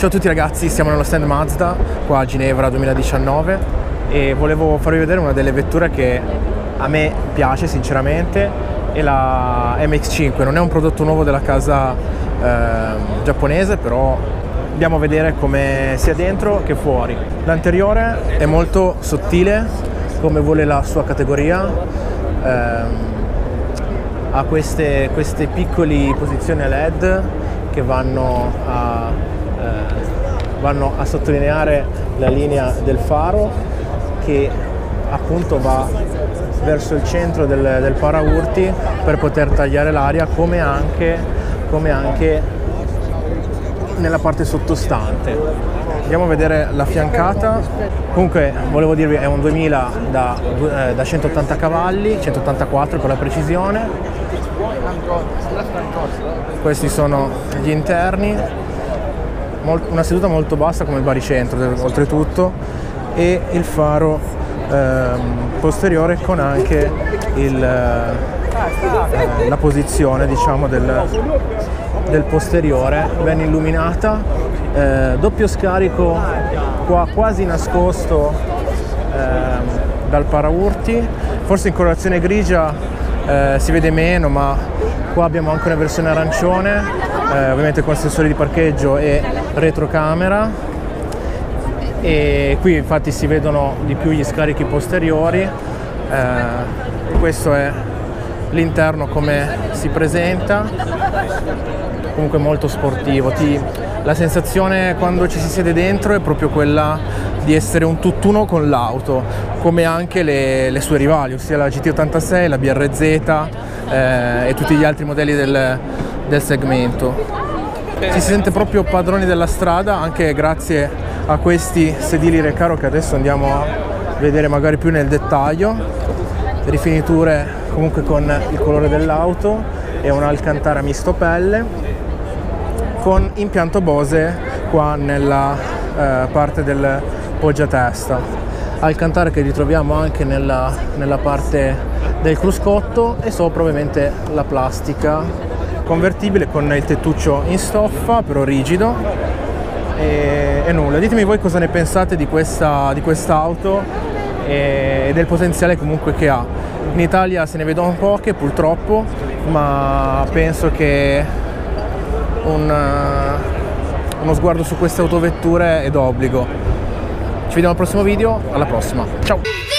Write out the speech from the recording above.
Ciao a tutti ragazzi, siamo nello stand Mazda qua a Ginevra 2019 e volevo farvi vedere una delle vetture che a me piace sinceramente, è la MX-5. Non è un prodotto nuovo della casa giapponese, però andiamo a vedere come sia dentro che fuori. L'anteriore è molto sottile come vuole la sua categoria, ha queste piccole posizioni a LED che vanno a sottolineare la linea del faro, che appunto va verso il centro del paraurti per poter tagliare l'aria, come anche nella parte sottostante. Andiamo a vedere la fiancata. Comunque volevo dirvi, è un 2000 da 180 cavalli, 184 per la precisione. Questi sono gli interni, una seduta molto bassa come il baricentro oltretutto, e il faro posteriore con anche la posizione, diciamo, del posteriore ben illuminata, doppio scarico qua quasi nascosto dal paraurti. Forse in colorazione grigia si vede meno, ma qua abbiamo anche una versione arancione, ovviamente con sensori di parcheggio e retrocamera, e qui infatti si vedono di più gli scarichi posteriori. Questo è l'interno come si presenta, comunque molto sportivo. La sensazione quando ci si siede dentro è proprio quella di essere un tutt'uno con l'auto, come anche le sue rivali, ossia la GT86, la BRZ e tutti gli altri modelli del segmento. Si sente proprio padroni della strada, anche grazie a questi sedili recaro che adesso andiamo a vedere magari più nel dettaglio. Rifiniture comunque con il colore dell'auto e un Alcantara misto pelle, con impianto Bose qua nella parte del poggiatesta. Alcantara che ritroviamo anche nella parte del cruscotto, e sopra ovviamente la plastica convertibile con il tettuccio in stoffa però rigido. E nulla, ditemi voi cosa ne pensate di quest'auto e del potenziale comunque che ha. In Italia se ne vedono poche purtroppo, ma penso che uno sguardo su queste autovetture è d'obbligo. Ci vediamo al prossimo video, alla prossima, ciao!